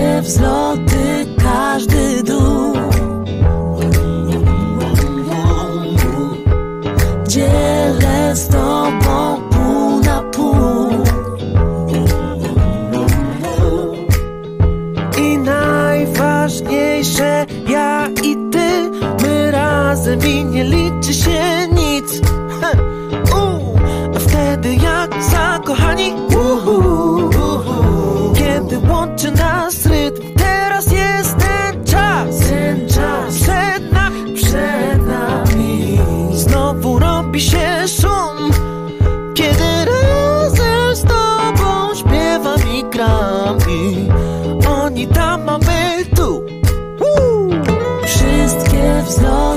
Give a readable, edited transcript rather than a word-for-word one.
Wszystkie wzloty, każdy dół. Dzielę z tobą pół na pół. I najważniejsze, ja i ty, my razem i nie liczy się nic. A wtedy jak zakochani, kiedy łączy nas rytm, teraz jest ten czas. Przed nami znowu robi się szum, kiedy razem z tobą śpiewam i gram. I oni tam, a my tu. Wszystkie wzloty,